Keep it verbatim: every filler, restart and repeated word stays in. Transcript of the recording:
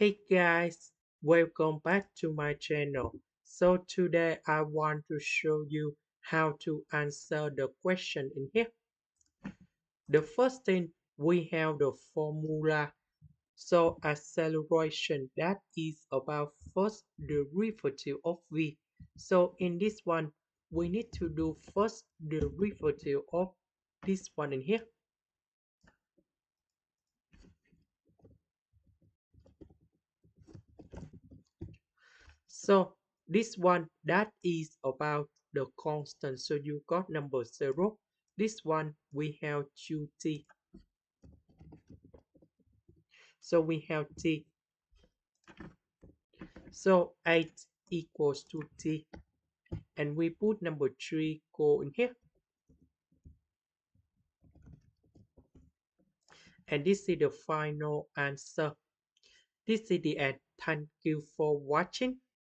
Hey guys, welcome back to my channel. So today I want to show you how to answer the question in here. The first thing we have the formula. So acceleration that is about first derivative of v. So in this one we need to do first derivative of this one in here. So this one that is about the constant. So you got number zero. This one we have two t. So we have t. So eight equals to t. And we put number three go in here. And this is the final answer. This is the end. Thank you for watching.